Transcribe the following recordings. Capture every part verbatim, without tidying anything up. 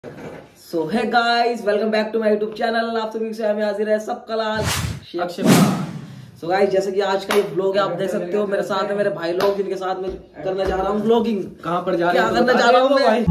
सो है guys, welcome back to my YouTube channel. आप सभी से हमें हाजिर है सबका लाल अक्षय। सो गाइस, जैसे कि आज का ये ब्लॉग है, आप देख सकते हो मेरे साथ है मेरे भाई लोग, जिनके साथ में करने जा रहा हूँ ब्लॉगिंग। कहाँ पर जा रहे क्या करने जा रहा हूँ मैं?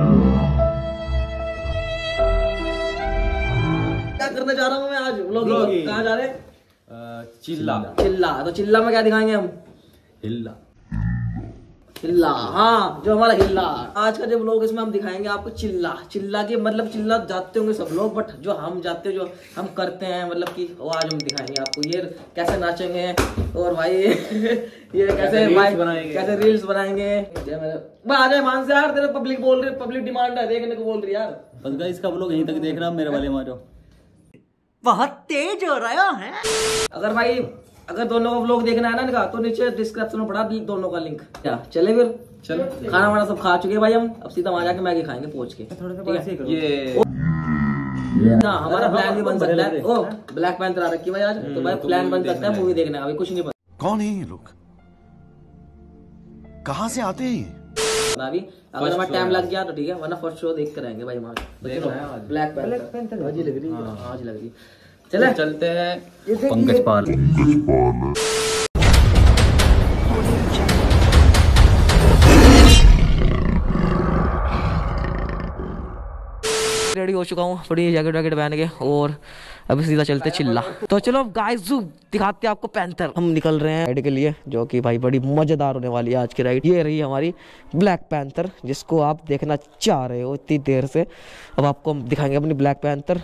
क्या करने जा रहा हूँ मैं आज ब्लॉगिंग? कहाँ जा रहे हैं? चिल्ला। चिल्ला। तो चिल्ला में क्या दिखाएंगे हम? हिल्ला। चिल्ला, हाँ, जो हमारा हिल्ला। आज का जो ब्लॉग इसमें हम दिखाएंगे आपको चिल्ला। चिल्ला के मतलब चिल्ला जाते होंगे सब लोग, बट जो हम जाते हैं, जो हम करते हैं, मतलब कि वो आज हम दिखाएंगे आपको। ये कैसे नाचेंगे और भाई ये कैसे भाई कैसे रील्स बनाएंगे। आ जाए मान से यार, तेरे पब्लिक बोल रही, पब्लिक डिमांड है, देखने को बोल रही यार। बस गाइस, इसका ब्लॉग यहीं तक देखना, मेरे वाले मारो बहुत तेज हो रहा है। अगर भाई अगर दोनों का व्लॉग देखना है ना इनका, तो नीचे डिस्क्रिप्शन में पड़ा दोनों का लिंक। क्या चले फिर? चलो, खाना वाना सब खा चुके हैं भाई हम। अब सीधा वहां जाके मैगी खाएंगे पहुंच के। ये ना हमारा प्लान भी बन सकता है। ओ ब्लैक पैंथर आ रखी भाई आज, तो भाई प्लान बन सकता है मूवी देखने का। अभी कुछ नहीं पता कौन है ये लोग, कहाँ से आते हैं। अभी अगर हमारा टाइम लग गया तो ठीक है, वरना फर्स्ट शो देख कर आएंगे भाई वहां। ब्लैक पैंथर आज लग रही है, आज लग रही है। चले चलते हैं पंकज पाल। रेडी हो चुका हूँ, थोड़ी जैकेट वैकेट पहन के, और अभी सीधा चलते चिल्ला। तो चलो गाइस, दिखाते हैं आपको पैंथर। हम निकल रहे हैं राइड के लिए, जो कि भाई बड़ी मजेदार होने वाली है आज की राइड। ये रही हमारी ब्लैक पैंथर, जिसको आप देखना चाह रहे हो इतनी देर से। अब आपको हम दिखाएंगे अपनी ब्लैक पैंथर।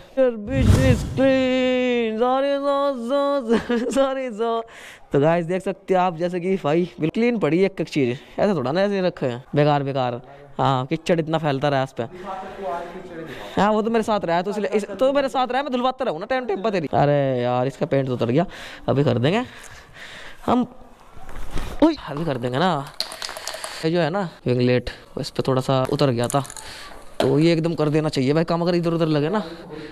तो गाइस देख सकते हैं आप, जैसे कि भाई बिल्कुल क्लीन पड़ी है एक एक चीज, ऐसा थोड़ा ना ऐसे रखे हैं बेकार बेकार। हाँ, किचड़ इतना फैलता रहा है इस पे। हाँ, वो तो मेरे साथ रहा है, तो इसलिए इस, तो मेरे साथ रहा है, मैं धुलवाता रहूँ ना टाइम टाइम पर तेरी। अरे यार, इसका पेंट तो उतर गया, अभी कर देंगे हम। ओए अभी कर देंगे ना। ये जो है ना विंगलेट, इस पे थोड़ा सा उतर गया था, तो ये एकदम कर देना चाहिए भाई काम, अगर इधर उधर लगे ना।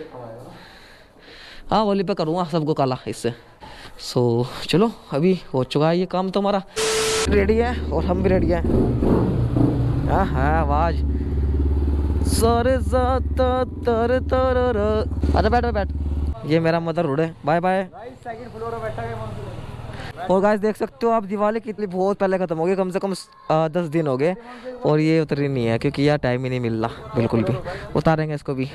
हाँ, वोली पे करूँगा सबको काला इससे। सो चलो, अभी हो चुका है ये काम, तो हमारा रेडी है और हम भी रेडी हैं। हाँ हाँ, आवाज सारे तर तर। अच्छा बैठ बैठ, ये मेरा मदर रोड है। Bye bye. और गाइस देख सकते हो आप, दिवाली कितनी बहुत पहले खत्म हो गई, कम से कम आ, दस दिन हो गए, और ये उतरी नहीं है क्योंकि यार टाइम ही नहीं मिल रहा बिल्कुल भी। उतारेंगे इसको भी।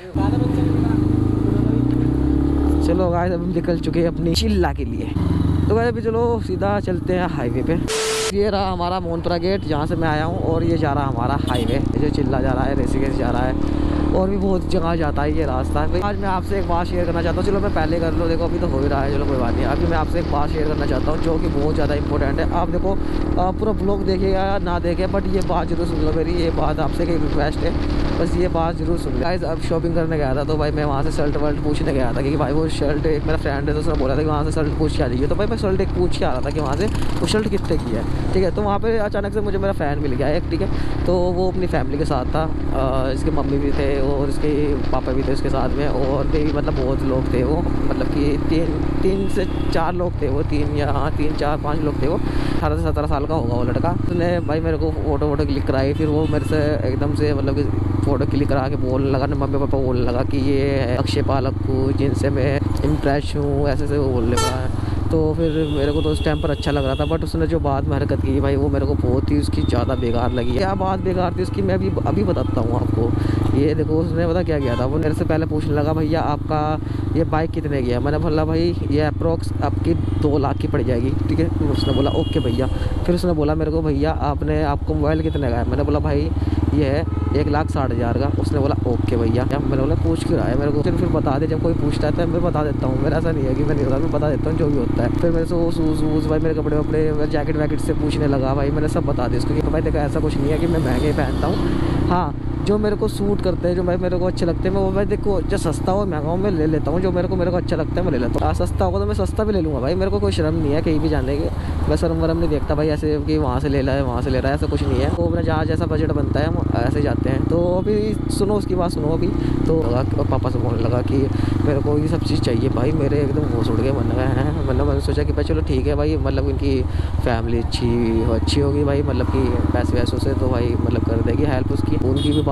चलो गाइस, अब हम निकल चुके हैं अपनी चिल्ला के लिए। तो गाइस अभी चलो सीधा चलते हैं हाईवे पे। ये रहा हमारा मोहनपुरा गेट, जहाँ से मैं आया हूँ, और ये जा रहा हमारा हाईवे, जो चिल्ला जा रहा है, ऋषिकेश जा रहा है, और भी बहुत जगह जाता है ये रास्ता। आज मैं आपसे एक बात शेयर करना चाहता हूँ। चलो मैं पहले कर लो, देखो अभी तो हो ही रहा है, चलो कोई बात नहीं। अभी मैं आपसे एक बात शेयर करना चाहता हूँ, जो कि बहुत ज़्यादा इंपॉर्टेंट है। आप देखो, आप पूरा ब्लॉग देखिएगा या ना देखे, बट ये बात जरूर सुन लो मेरी। ये बात आपसे एक रिक्वेस्ट है, बस ये बात जरूर सुन लो। गाइस अब शॉपिंग करने गया था, तो भाई मैं वहाँ से शर्ट वर्ट पूछने गया था कि भाई वो शर्ट, एक मेरा फ्रेंड है तो उसने बोला था कि वहाँ से शर्ट पूछ के आ जाइए। तो भाई मैं शर्ट एक पूछ के आ रहा था कि वहाँ से वो शर्ट कितने की है, ठीक है। तो वहाँ पे अचानक से मुझे मेरा फ्रेंड मिल गया एक, ठीक है। तो वो अपनी फैमिली के साथ था, इसके मम्मी भी थे और इसके पापा भी थे उसके साथ में, और भी मतलब बहुत लोग थे वो, मतलब कि तीन तीन से चार लोग थे वो, तीन या हाँ तीन चार पाँच लोग थे वो। अठारह से सत्रह साल का होगा वो लड़का। उसने भाई मेरे को फ़ोटो वोटो क्लिक कराई, फिर वो मेरे से एकदम से मतलब कि फ़ोटो क्लिक करा के बोलने लगा ना, मम्मी पापा बोलने लगा कि ये है अक्षय पालक को, जिनसे मैं इम्प्रेस हूँ, ऐसे से वो बोलने लगा। तो फिर मेरे को तो उस टाइम पर अच्छा लग रहा था, बट उसने जो बाद में हरकत की भाई, वो मेरे को बहुत ही उसकी ज़्यादा बेकार लगी। क्या बात बेकार थी उसकी, मैं अभी अभी बताता हूँ आपको। ये देखो, उसने पता क्या किया था, वो मेरे से पहले पूछने लगा भैया आपका ये बाइक कितने की है। मैंने बोला भाई ये अप्रोक्स आपकी दो लाख की पड़ जाएगी, ठीक है। उसने बोला ओके भैया। फिर उसने बोला मेरे को भैया आपने आपको मोबाइल कितने का है। मैंने बोला भाई ये है एक लाख साठ हज़ार का। उसने बोला ओके भैया। मैंने बोला पूछ क्यों रहा है मेरे को, फिर फिर बता दे, जब कोई पूछता है तो मैं बता देता हूँ। मेरा ऐसा नहीं है कि मैं नहीं होता, मैं बता देता हूँ जो भी होता है। फिर मेरे से वो शूज़ वूज़ भाई, मेरे कपड़े वपड़े, मेरे जैकेट वैकेट से पूछने लगा भाई। मैंने सब बता दिया उसको कि भाई देखो ऐसा कुछ नहीं है कि मैं महंगे पहनता हूँ। हाँ, जो मेरे को सूट करते हैं, जो भाई मेरे को अच्छे लगते हैं, मैं वो भाई देखो जो सस्ता हो महंगा हो मैं ले लेता हूँ। जो मेरे को मेरे को अच्छा लगता है मैं ले लेता हूँ। सस्ता होगा तो मैं सस्ता भी ले लूँगा भाई, मेरे को कोई शर्म नहीं है कहीं भी जाने के। मैं शर्म वरम नहीं देखता भाई ऐसे कि वहाँ से ले रहा है वहाँ से ले रहा है, ऐसा कुछ नहीं है। तो मेरा जहाँ जैसा बजट बनता है हम ऐसे जाते हैं। तो अभी सुनो उसकी बात सुनो अभी। तो पापा से बोलने लगा कि मेरे को ये सब चीज़ चाहिए भाई, मेरे एकदम होश उड़ गए, मन गए हैं। मतलब मैंने सोचा कि भाई चलो ठीक है भाई, मतलब इनकी फैमिली अच्छी अच्छी होगी भाई, मतलब कि पैसे वैसों से तो भाई मतलब कर देगी हेल्प उसकी। उनकी भी बात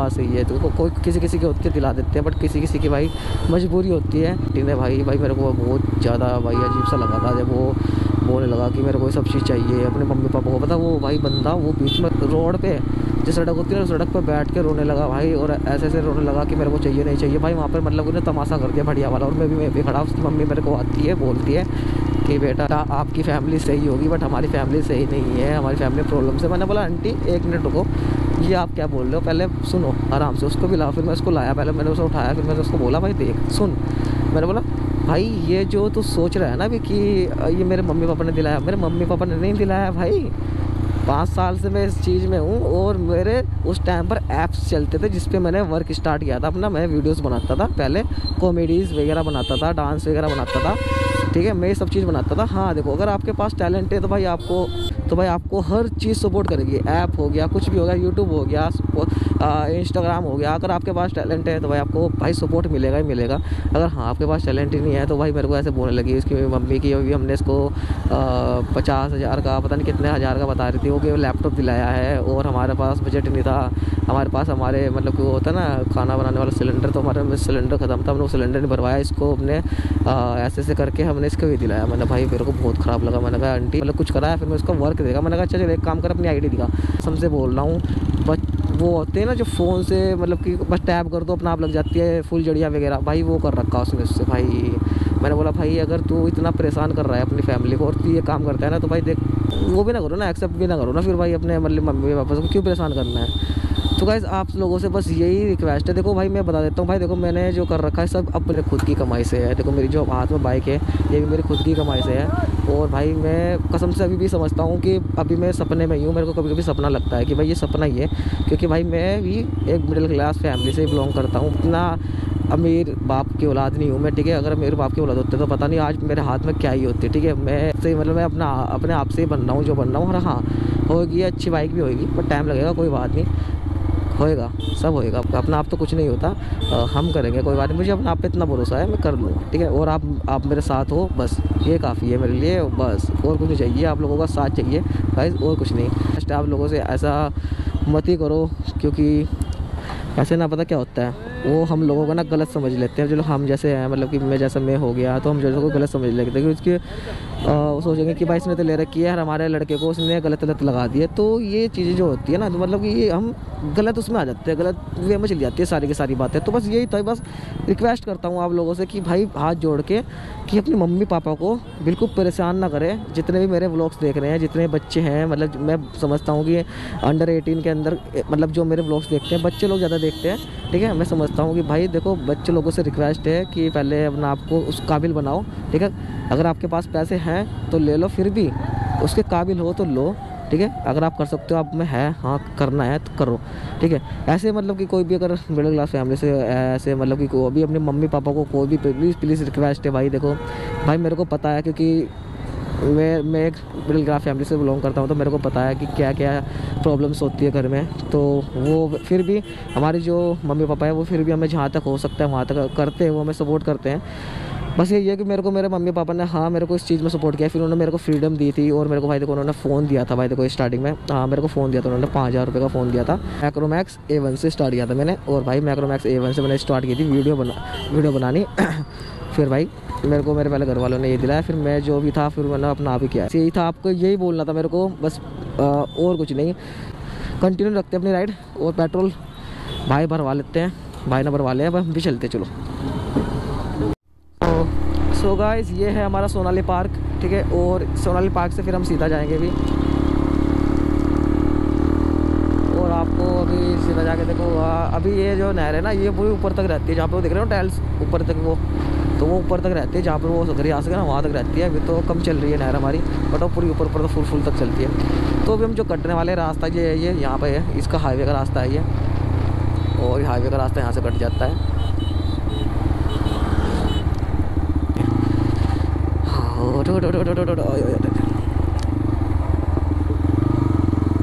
बात सही है। तो को, कोई किसी किसी के होती है दिला देते हैं, बट किसी किसी की भाई मजबूरी होती है। ने भाई भाई मेरे को बहुत ज़्यादा भाई अजीब सा लगा था जब वो बोलने लगा कि मेरे को ये सब चीज़ चाहिए अपने मम्मी पापा को। पता वो भाई बंदा वो बीच में रोड पे जो सड़क होती है ना, सड़क पर बैठ के रोने लगा भाई, और ऐसे ऐसे रोने लगा कि मेरे को चाहिए नहीं चाहिए भाई। वहाँ पर मतलब उन्हें तमाशा कर दिया बढ़िया वाला, और मैं भी मैं भी खड़ा। उसकी मम्मी मेरे को आती है, बोलती है कि बेटा आपकी फैमिली सही होगी बट हमारी फैमिली सही नहीं है, हमारी फैमिली प्रॉब्लम से। मैंने बोला आंटी एक मिनट रुको, ये आप क्या बोल रहे हो, पहले सुनो आराम से। उसको भी ला, फिर मैं उसको लाया, पहले मैंने उसे उठाया, फिर मैंने उसको बोला भाई देख सुन। मैंने बोला भाई ये जो तू सोच रहा है ना अभी कि ये मेरे मम्मी पापा ने दिलाया, मेरे मम्मी पापा ने नहीं दिलाया भाई। पाँच साल से मैं इस चीज़ में हूँ, और मेरे उस टाइम पर ऐप्स चलते थे जिस पे मैंने वर्क स्टार्ट किया था अपना। मैं वीडियोस बनाता था पहले, कॉमेडीज़ वगैरह बनाता था, डांस वगैरह बनाता था, ठीक है, मैं ये सब चीज़ बनाता था। हाँ देखो, अगर आपके पास टैलेंट है तो भाई आपको तो भाई आपको हर चीज़ सपोर्ट करेगी। ऐप हो गया, कुछ भी हो गया, यूट्यूब हो गया, इंस्टाग्राम हो गया। अगर आपके पास टैलेंट है तो भाई आपको भाई सपोर्ट मिलेगा ही मिलेगा। अगर हाँ आपके पास टैलेंट ही नहीं है तो भाई मेरे को ऐसे बोलने लगी उसकी मम्मी की, अभी हमने इसको पचास हज़ार का पता नहीं कितने हज़ार का बता रही थी वो, कि लैपटॉप दिलाया है और हमारे पास बजट नहीं था हमारे पास। हमारे मतलब कि वो होता है ना खाना बनाने वाला सिलेंडर, तो हमारे में सिलेंडर ख़त्म था, हमने वो सिलेंडर नहीं भरवाया, इसको हमने ऐसे ऐसे करके हमने इसको भी दिलाया। मैंने भाई मेरे को बहुत ख़राब लगा। मैंने कहा आंटी मतलब कुछ कराया, फिर मैं उसका वर्क देगा। मैंने कहा अच्छा चल एक काम कर अपनी आईडी दिखा। समझे बोल रहा हूँ, बट वो होते हैं ना जो फ़ोन से मतलब कि बस टैप कर दो अपना आप लग जाती है फुल जड़िया वगैरह, भाई वो कर रखा उसने उससे भाई। मैंने बोला भाई अगर तू इतना परेशान कर रहा है अपनी फैमिली को और तू ये काम करता है ना, तो भाई देख वो भी ना करो ना, एक्सेप्ट भी ना करो ना फिर भाई अपने मतलब मम्मी पापा को क्यों परेशान करना है। तो गाइस आप लोगों से बस यही रिक्वेस्ट है। देखो भाई मैं बता देता हूँ भाई, देखो मैंने जो कर रखा है सब अपने खुद की कमाई से है। देखो मेरी जो हाथ में बाइक है ये भी मेरी खुद की कमाई से है, और भाई मैं कसम से अभी भी समझता हूँ कि अभी मैं सपने में ही हूँ। मेरे को कभी कभी सपना लगता है कि भाई ये सपना ही है, क्योंकि भाई मैं भी एक मिडिल क्लास फैमिली से बिलोंग करता हूँ। इतना अमीर बाप की औलाद नहीं हूँ मैं, ठीक है। अगर मेरे बाप की औलाद होते तो पता नहीं आज मेरे हाथ में क्या ही होती, ठीक है। मैं से मतलब मैं अपना अपने आप से ही बन रहा हूँ जो बन रहा हूँ। और हाँ होगी अच्छी बाइक भी होगी, पर टाइम लगेगा, कोई बात नहीं, होएगा सब होएगा। अपना आप तो कुछ नहीं होता, आ, हम करेंगे, कोई बात नहीं। मुझे अपने आप पे इतना भरोसा है, मैं कर लूँगा, ठीक है। और आप आप मेरे साथ हो, बस ये काफ़ी है मेरे लिए, बस और कुछ नहीं चाहिए। आप लोगों का साथ चाहिए गाइस, और कुछ नहीं। जस्ट आप लोगों से ऐसा मत ही करो, क्योंकि ऐसे ना पता क्या होता है, वो हम लोगों को ना गलत समझ लेते हैं। जो हम जैसे हैं मतलब कि मैं जैसा मैं हो गया तो हम जैसे को गलत समझ लेते हैं कि उसकी वो सोचेंगे कि भाई इसने तो ले रखी है, हमारे लड़के को उसने गलत गलत लगा दिए। तो ये चीज़ें जो होती है ना, तो मतलब कि ये हम गलत उसमें आ जाते हैं, गलत वे में चली जाती है सारी की सारी बातें। तो बस यही था, बस रिक्वेस्ट करता हूँ आप लोगों से कि भाई हाथ जोड़ के कि अपने मम्मी पापा को बिल्कुल परेशान ना करें। जितने भी मेरे व्लॉग्स देख रहे हैं, जितने बच्चे हैं, मतलब मैं समझता हूँ कि अंडर एटीन के अंदर मतलब जो मेरे व्लॉग्स देखते हैं बच्चे लोग ज़्यादा देखते हैं, ठीक है। मैं समझता हूँ कि भाई देखो बच्चे लोगों से रिक्वेस्ट है कि पहले अपना आपको उस काबिल बनाओ, ठीक है। अगर आपके पास पैसे हैं तो ले लो, फिर भी उसके काबिल हो तो लो, ठीक है। अगर आप कर सकते हो, आप में है हाँ करना है तो करो, ठीक है। ऐसे मतलब कि कोई भी अगर मिडिल क्लास फैमिली से ऐसे मतलब कि कोई भी अपने मम्मी पापा को कोई भी प्लीज़ प्लीज़ रिक्वेस्ट है भाई। देखो भाई मेरे को पता है, क्योंकि मैं मैं एक मिडिल क्लास फैमिली से बिलोंग करता हूँ, तो मेरे को पता है कि क्या क्या प्रॉब्लम्स होती है घर में। तो वो फिर भी हमारे जो मम्मी पापा है वो फिर भी हमें जहाँ तक हो सकता है वहाँ तक करते हैं, वो हमें सपोर्ट करते हैं। बस यही है कि मेरे को मेरे मम्मी पापा ने हाँ मेरे को इस चीज़ में सपोर्ट किया। फिर उन्होंने मेरे को फ्रीडम दी थी, और मेरे को भाई देखो उन्होंने फ़ोन दिया था भाई। देखो स्टार्टिंग में हाँ मेरे को फ़ोन दिया था उन्होंने, पाँच हज़ार रुपये का फ़ोन दिया था। मैक्रोमैक्स ए वन से स्टार्ट किया था मैंने, और भाई मैक्रोमैक्स ए वन से मैंने स्टार्ट की थी वीडियो बना वीडियो बनानी फिर भाई मेरे को मेरे पहले घर वालों ने ये दिलाया, फिर मैं जो भी था फिर मैंने अपना आप ही किया। यही था, आपको यही बोलना था मेरे को बस, आ, और कुछ नहीं। कंटिन्यू रखते हैं अपनी राइड, और पेट्रोल भाई भरवा लेते हैं, भाई ना भरवा ले, अब हम भी चलते चलो। सो गाइस ये है हमारा सोनाली पार्क, ठीक है। और सोनाली पार्क से फिर हम सीधा जाएंगे भी, और आपको अभी सीधा जाके देखो अभी ये जो नहर है ना ये पूरी ऊपर तक रहती है, जहाँ पे वो देख रहे हो टाइल्स ऊपर तक, वो तो वो ऊपर तक रहती है, जहाँ पर वो घर आ सके ना वहाँ तक रहती है। अभी तो कम चल रही है नहर हमारी, बट वो पूरी ऊपर ऊपर तो फुल फुल तक चलती है। तो अभी हम जो कटने वाले रास्ता ये है, ये यहाँ पे है, इसका हाईवे का रास्ता है ये, और हाईवे का रास्ता यहाँ से कट जाता है।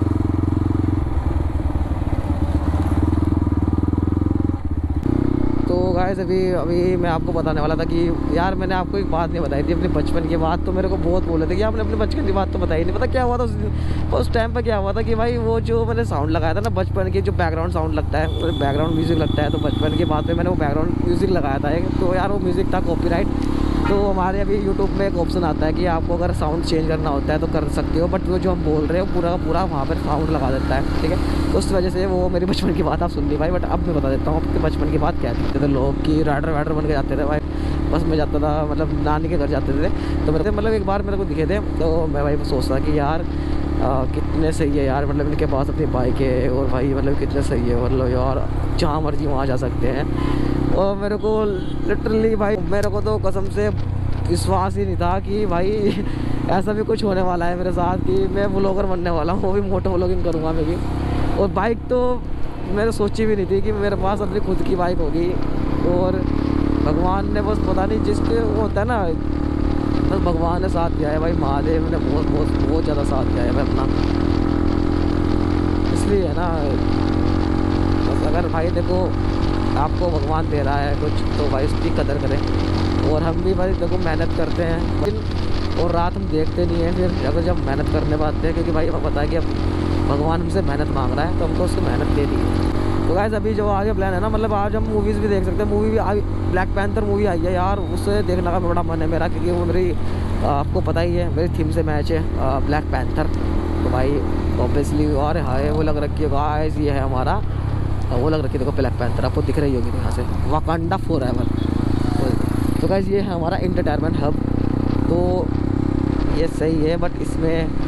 तो तो गाइस अभी अभी मैं आपको बताने वाला था कि यार मैंने आपको एक बात नहीं बताई थी अपने बचपन की बात। तो मेरे को बहुत बोले थे कि आपने अपने बचपन की बात तो बताई नहीं। पता क्या हुआ था उस उस टाइम पर क्या हुआ था कि भाई वो जो मैंने साउंड लगाया था ना बचपन के, जो बैकग्राउंड साउंड लगता है, बैकग्राउंड म्यूज़िक लगता है, तो बचपन की बात में मैंने वो बैकग्राउंड म्यूज़िक लगाया था एक। तो यार वो म्यूज़िक था कॉपीराइट। तो हमारे अभी यूट्यूब में एक ऑप्शन आता है कि आपको अगर साउंड चेंज करना होता है तो कर सकते हो, बट वो जो हम बोल रहे हो पूरा का पूरा वहाँ पर साउंड लगा देता है, ठीक है। तो उस वजह से वो मेरी बचपन की बात आप सुन ली भाई। बट अब मैं बता देता हूँ आपके बचपन की बात क्या थी। तो लोग की राइडर वाइडर बन के जाते थे भाई, बस में जाता था, मतलब नानी के घर जाते थे। तो मेरे मतलब एक बार मेरे को दिखे थे, तो मैं भाई सोचता कि यार आ, कितने सही है यार, मतलब इनके पास अपनी बाइक है और भाई मतलब कितने सही है, मतलब यार जहाँ मर्जी वहाँ जा सकते हैं। और मेरे को लिटरली भाई मेरे को तो कसम से विश्वास ही नहीं था कि भाई ऐसा भी कुछ होने वाला है मेरे साथ कि मैं व्लॉगर बनने वाला हूँ, वो भी मोटो व्लॉगिंग करूँगा मैं भी। और बाइक तो मैंने सोची भी नहीं थी कि मेरे पास अपनी खुद की बाइक होगी। और भगवान ने बस पता नहीं जिसके वो होता है ना, बस भगवान ने साथ दिया है भाई, महादेव ने बहुत बहुत बहुत ज़्यादा साथ दिया है भाई अपना। इसलिए है ना, बस अगर भाई देखो आपको भगवान दे रहा है कुछ तो भाई उसकी कदर करें। और हम भी भाई देखो मेहनत करते हैं दिन और रात, हम देखते नहीं हैं फिर अगर जब मेहनत करने पाते हैं, क्योंकि भाई हमें पता है कि अब भगवान हमसे मेहनत मांग रहा है तो हमको उसको मेहनत दे दी है। तो गाइस अभी जो आगे प्लान है ना, मतलब आज हम मूवीज़ भी देख सकते हैं। मूवी भी आई, ब्लैक पैंथर मूवी आई है यार, उसे देखने का बड़ा मन है मेरा, क्योंकि वो मेरी आपको पता ही है मेरी थीम से मैच है ब्लैक पैंथर। तो भाई ऑब्वियसली और हाय वो लग रखी है गाइस, ये है हमारा वो लग रखी है देखो ब्लैक पैंथर, आपको दिख रही होगी यहाँ से, वाकांडा फॉरएवर। तो गाइस ये है हमारा एंटरटेनमेंट हब। तो ये सही है, बट इसमें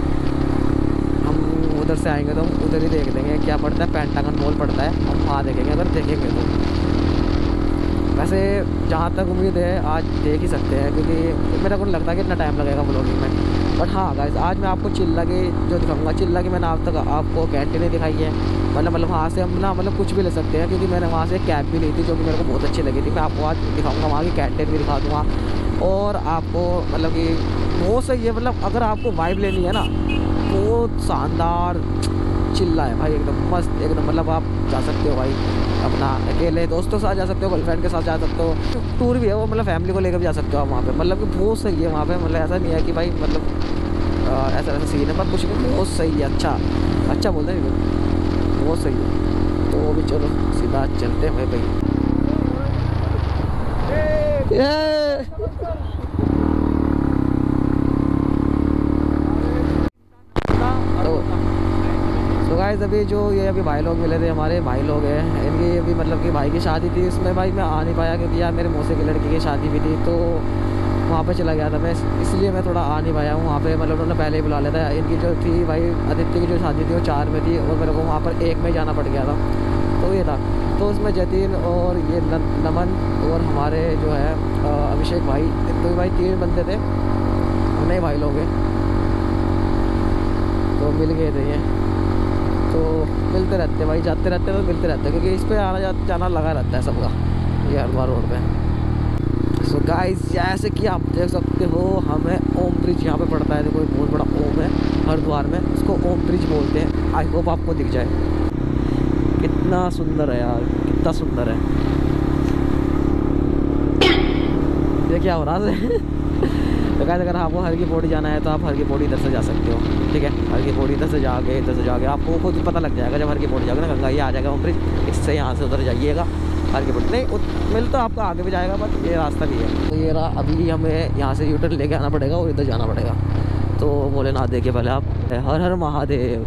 उधर से आएंगे तो हम उधर ही देख लेंगे क्या पड़ता है, पेंटागन मॉल पड़ता है, हम वहाँ देखेंगे अगर देखेंगे तो। वैसे जहाँ तक उम्मीद है आज देख ही सकते हैं, क्योंकि मेरा को नहीं लगता कि इतना टाइम लगेगा व्लॉगिंग में। बट हाँ गाइस आज मैं आपको चिल्ला की जो दिखाऊंगा, चिल्ला की मैंने आज तक आपको कैंटीन दिखाई है, मतलब मतलब वहाँ से हम ना मतलब कुछ भी ले सकते हैं, क्योंकि मैंने वहाँ से एक कैब भी ली थी जो कि मेरे को बहुत अच्छी लगी थी। मैं आपको आज दिखाऊँगा, वहाँ की कैंटीन भी दिखा दूँगा। और आपको मतलब कि बहुत सही है, मतलब अगर आपको वाइब लेनी है ना बहुत शानदार चिल्ला है भाई, एकदम मस्त एकदम। मतलब आप जा सकते हो भाई अपना अकेले दोस्तों के साथ जा सकते हो, गर्लफ्रेंड के साथ जा सकते हो, टूर भी है वो, मतलब फैमिली को लेकर भी जा सकते हो आप वहाँ पे। मतलब कि बहुत सही है वहाँ पे, मतलब ऐसा नहीं है कि भाई मतलब आ, ऐसा ऐसा सीन है, पर कुछ नहीं, बहुत सही है। अच्छा अच्छा बोलते हैं बहुत सही है। तो वो भी चलो सीधा चलते हैं भाई भाई। गाइस अभी जो ये अभी भाई लोग मिले थे, हमारे भाई लोग हैं, इनकी अभी मतलब कि भाई की शादी थी, इसमें भाई मैं आ नहीं पाया क्योंकि यार मेरे मौसी की लड़की की शादी भी थी, तो वहाँ पे चला गया था मैं, इसलिए मैं थोड़ा आ नहीं पाया हूँ वहाँ पे। मतलब उन्होंने पहले ही बुला लिया था। इनकी जो थी भाई आदित्य की जो शादी थी वो चार में थी और मेरे को वहाँ पर एक में जाना पड़ गया था, तो ये था। तो उसमें जतीन और ये नमन और हमारे जो है अभिषेक भाई, तो भाई तीन बंदे थे, नए भाई लोग हैं, तो मिल गए थे ये। तो मिलते रहते हैं भाई, जाते रहते हैं तो मिलते रहते हैं, क्योंकि इस पर आना जा, जाना लगा रहता है सबका ये हरिद्वार रोड पे। सो गाइस जैसे कि आप देख सकते हो हमें ओम ब्रिज यहाँ पे पड़ता है, देखो बहुत बड़ा ओम है हरिद्वार में, इसको ओम ब्रिज बोलते हैं। आई होप आपको दिख जाए, कितना सुंदर है यार, कितना सुंदर है। ये क्या हो रहा है? तो गाइस अगर आपको हर की पौड़ी जाना है तो आप हर की पौड़ी इधर से जा सकते हो, ठीक है। हर की पौड़ी इधर से जाके इधर से जाके आपको खुद पता लग जाएगा, जब हर की पौड़ी जाओगे ना गंगा ये आ जाएगा ओम ब्रिज, इससे यहाँ से उधर जाइएगा हर की पौड़ी। नहीं मिल तो आपको आगे भी जाएगा, बट ये रास्ता भी है। तो ये रहा, अभी हमें यहाँ से यूटर्न लेके आना पड़ेगा और इधर जाना पड़ेगा। तो भोलेनाथ देखिए पहले आप, हर हर महादेव।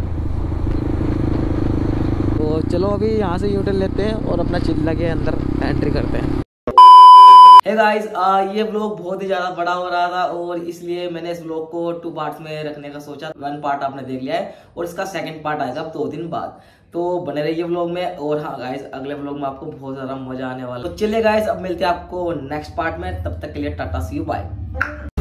तो चलो अभी यहाँ से यूटर्न लेते हैं और अपना चिल्ला के अंदर एंट्री करते हैं। हे गाइस ये व्लॉग बहुत ही ज्यादा बड़ा हो रहा था और इसलिए मैंने इस व्लॉग को टू पार्ट्स में रखने का सोचा। वन पार्ट आपने देख लिया है और इसका सेकंड पार्ट आएगा दो दिन बाद, तो बने रहिए व्लॉग में। और हाँ गाइस अगले व्लॉग में आपको बहुत ज्यादा मजा आने वाला है। तो चलिए गाइस अब मिलते हैं आपको नेक्स्ट पार्ट में, तब तक के लिए टाटा सी यू बाय।